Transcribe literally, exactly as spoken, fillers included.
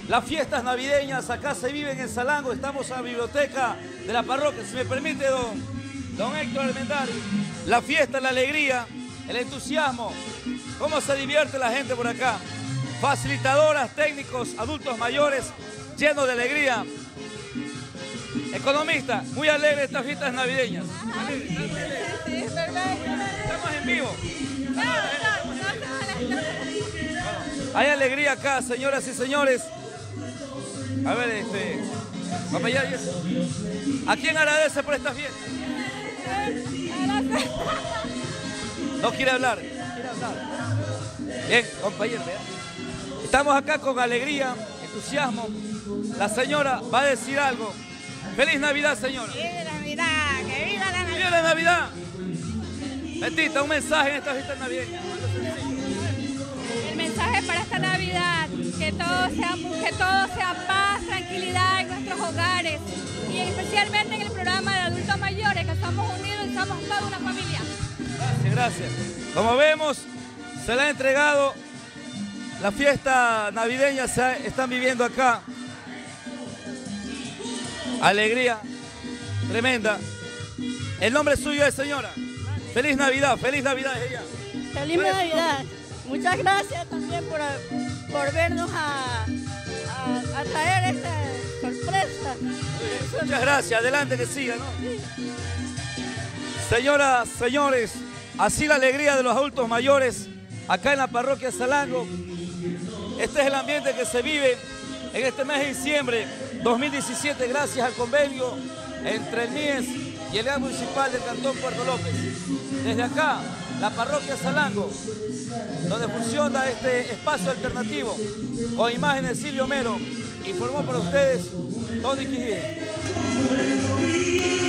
Las fiestas navideñas acá se viven en Salango. Estamos en la biblioteca de la parroquia. Si me permite, don, don Héctor Almendares. La fiesta, la alegría, el entusiasmo. Cómo se divierte la gente por acá. Facilitadoras, técnicos, adultos mayores, llenos de alegría. Economista, muy alegre estas fiestas navideñas. Alegre, Sí, es verdad. estamos en vivo. No, no, no, no, no. Hay alegría acá, señoras y señores. A ver, este... compañera, ¿a quién agradece por esta fiesta? No quiere hablar. Quiere hablar. Bien, compañero, vea. Estamos acá con alegría, entusiasmo. La señora va a decir algo. ¡Feliz Navidad, señora! ¡Viva Navidad! ¡Que viva la Navidad! ¡Viva la Navidad! Betita, un mensaje en estas fiestas navideñas. El mensaje para esta Navidad, que todo sea, que todo sea paz, tranquilidad en nuestros hogares y especialmente en el programa de adultos mayores, que estamos unidos y somos toda una familia. Gracias, gracias. Como vemos, se le ha entregado la fiesta navideña, se están viviendo acá. Alegría tremenda. El nombre suyo es, señora. Feliz Navidad, feliz Navidad, ella. Feliz Navidad. Muchas gracias también por, por vernos a, a, a traer esta sorpresa. Muchas gracias, adelante que siga, ¿no? Señoras, señores, así la alegría de los adultos mayores acá en la parroquia Salango. Este es el ambiente que se vive en este mes de diciembre dos mil diecisiete, gracias al convenio entre el M I E S y el área municipal del Cantón Puerto López. Desde acá, la parroquia Salango, donde funciona este espacio alternativo con imágenes de Silvio Mero, informó para ustedes Tony Quijé.